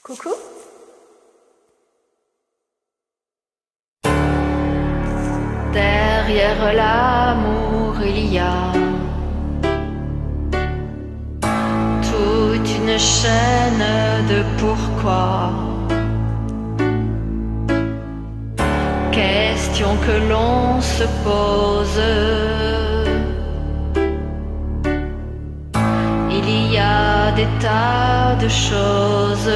Coucou. Derrière l'amour, il y a toute une chaîne de pourquoi. Question que l'on se pose. Il y a des tas de choses.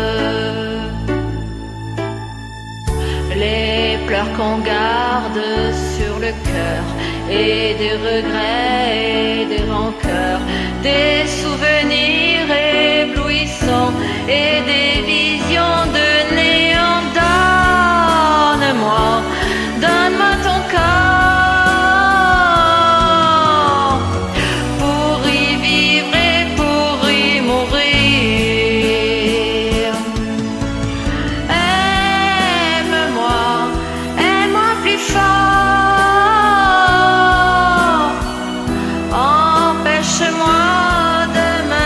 Les pleurs qu'on garde sur le cœur, et des regrets et des rancœurs, des souvenirs éblouissants et des visions de néant. Donne-moi, donne-moi ton corps pour y vivre et pour y mourir. Aime-moi, aime-moi plus fort. Empêche-moi de me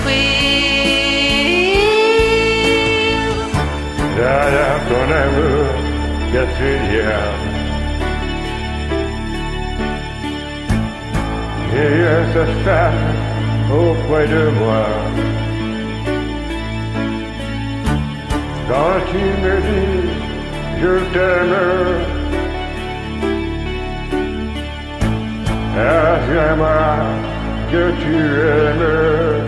détruire. Derrière ton amour, qu'est-ce qu'il y a? Et ça se passe auprès de moi. Quand tu me dis je t'aime, assure-moi que tu aimes.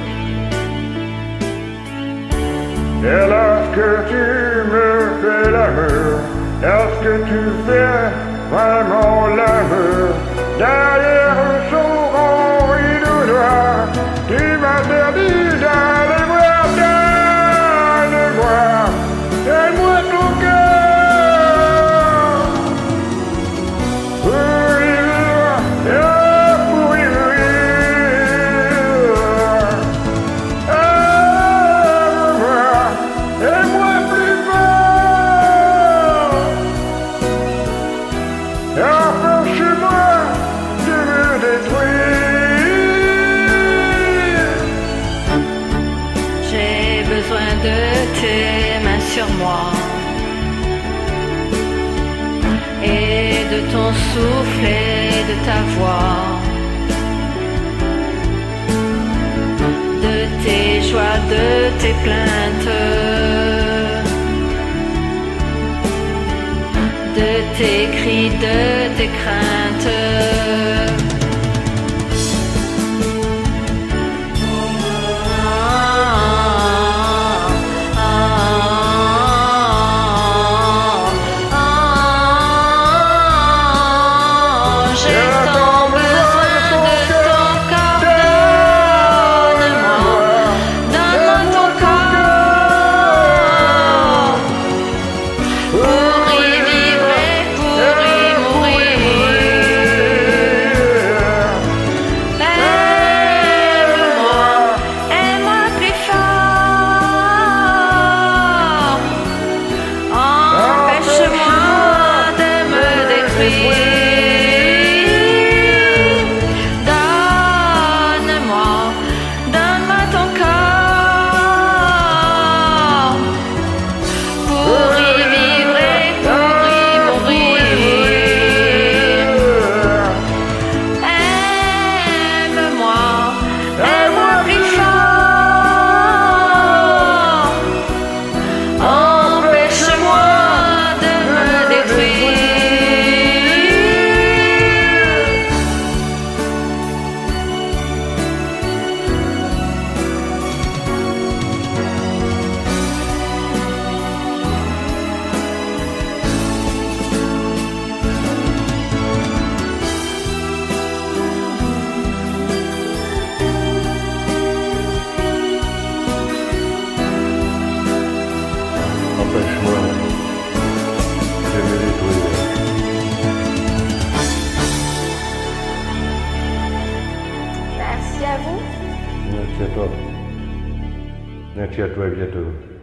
Et lorsque tu me fais l'amour, est-ce que tu fais vraiment l'amour? Derrière son grand rideau noir, tu m'interdis d'aller voir. Donne-moi, donne-moi ton cœur pour y vivre et pour y mourir. Aime-moi plus fort. Empêche-moi de me détruire. J'ai besoin de tes mains sur moi et de ton souffle et de ta voix, de tes joies, de tes plaintes, de tes cris, de tes craintes. Empêche-moi de me détruire. Merci à vous. Merci à toi. Merci à toi, à bientôt.